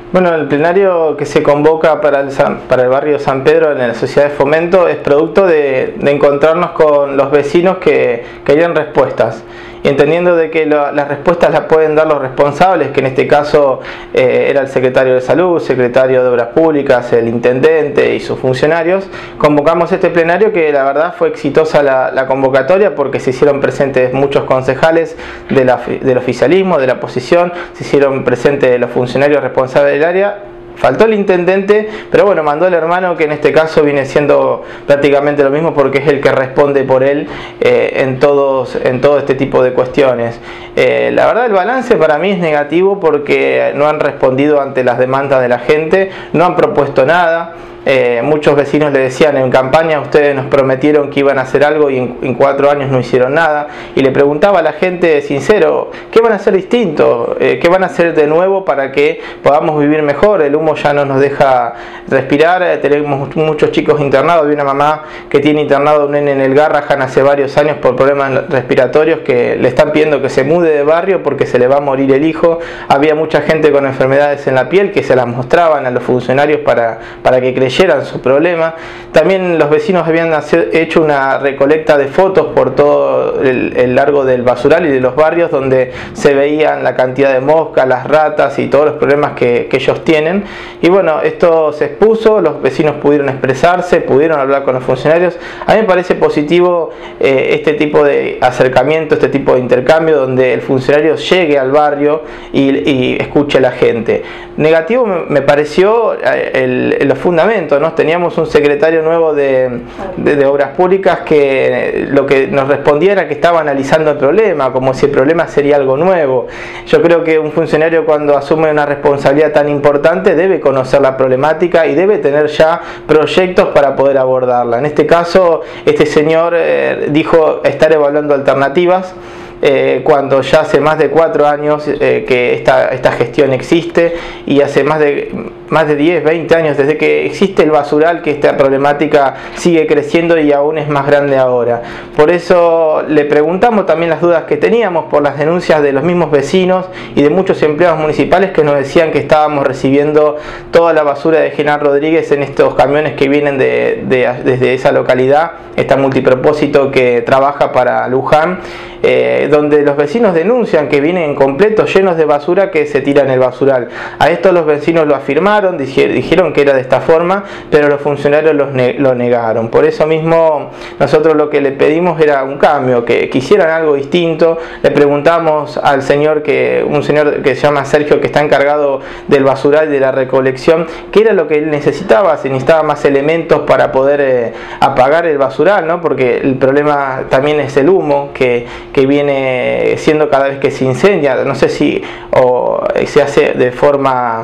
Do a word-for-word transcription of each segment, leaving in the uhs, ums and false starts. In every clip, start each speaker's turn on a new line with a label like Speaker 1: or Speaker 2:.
Speaker 1: Bueno, el plenario que se convoca para el, San, para el barrio San Pedro en la Sociedad de Fomento es producto de, de encontrarnos con los vecinos que querían respuestas. Y entendiendo de que lo, las respuestas las pueden dar los responsables, que en este caso eh, era el secretario de Salud, secretario de Obras Públicas, el intendente y sus funcionarios, convocamos este plenario que la verdad fue exitosa la, la convocatoria porque se hicieron presentes muchos concejales de la, del oficialismo, de la oposición, se hicieron presentes los funcionarios responsables del área. Faltó el intendente, pero bueno, mandó el hermano, que en este caso viene siendo prácticamente lo mismo porque es el que responde por él eh, en, todos, en todo este tipo de cuestiones. Eh, la verdad, el balance para mí es negativo porque no han respondido ante las demandas de la gente, no han propuesto nada. Eh, muchos vecinos le decían en campaña: ustedes nos prometieron que iban a hacer algo y en, en cuatro años no hicieron nada. Y le preguntaba a la gente sincero: ¿qué van a hacer distinto? Eh, ¿Qué van a hacer de nuevo para que podamos vivir mejor? El humo ya no nos deja respirar, eh, tenemos muchos chicos internados. Había una mamá que tiene internado a un nene en el Garrahan hace varios años por problemas respiratorios, que le están pidiendo que se mude de barrio porque se le va a morir el hijo. Había mucha gente con enfermedades en la piel que se las mostraban a los funcionarios para, para que creyeran su problema. También los vecinos habían hecho una recolecta de fotos por todo el, el largo del basural y de los barrios, donde se veían la cantidad de moscas, las ratas y todos los problemas que, que ellos tienen. Y bueno, esto se expuso, los vecinos pudieron expresarse, pudieron hablar con los funcionarios. A mí me parece positivo eh, este tipo de acercamiento, este tipo de intercambio, donde el funcionario llegue al barrio y, y escuche a la gente. Negativo me, me pareció el, el, los fundamentos, ¿no? Teníamos un secretario nuevo de, de, de Obras Públicas que lo que nos respondía era que estaba analizando el problema, como si el problema sería algo nuevo. Yo creo que un funcionario, cuando asume una responsabilidad tan importante, debe conocer la problemática y debe tener ya proyectos para poder abordarla. En este caso, este señor eh, dijo estar evaluando alternativas. Eh, cuando ya hace más de cuatro años eh, que esta, esta gestión existe, y hace más de, más de diez, veinte años desde que existe el basural, que esta problemática sigue creciendo y aún es más grande ahora. Por eso le preguntamos también las dudas que teníamos por las denuncias de los mismos vecinos y de muchos empleados municipales que nos decían que estábamos recibiendo toda la basura de General Rodríguez en estos camiones que vienen de, de, desde esa localidad, esta multipropósito que trabaja para Luján. Eh, donde los vecinos denuncian que vienen completos llenos de basura que se tira en el basural. A esto los vecinos lo afirmaron, dijeron que era de esta forma, pero los funcionarios los ne lo negaron. Por eso mismo nosotros lo que le pedimos era un cambio, que quisieran algo distinto. Le preguntamos al señor, que un señor que se llama Sergio, que está encargado del basural y de la recolección, qué era lo que él necesitaba, si necesitaba más elementos para poder eh, apagar el basural, ¿no? Porque el problema también es el humo que que viene siendo cada vez que se incendia. No sé si o se hace de forma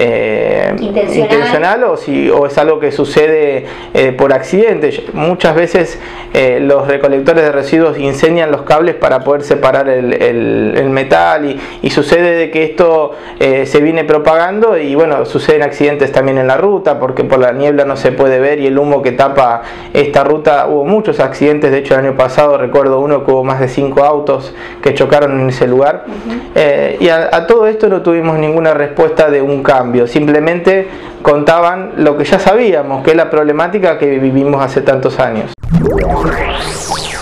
Speaker 1: eh, intencional. intencional o si o es algo que sucede eh, por accidente. Muchas veces eh, los recolectores de residuos incendian los cables para poder separar el, el, el metal, y, y sucede de que esto eh, se viene propagando, y bueno, suceden accidentes también en la ruta porque por la niebla no se puede ver, y el humo que tapa esta ruta. Hubo muchos accidentes, de hecho el año pasado recuerdo uno que hubo más de cinco autos que chocaron en ese lugar. Uh-huh. eh, y a, a todo esto no tuvimos ninguna respuesta de un cambio, simplemente contaban lo que ya sabíamos, que es la problemática que vivimos hace tantos años.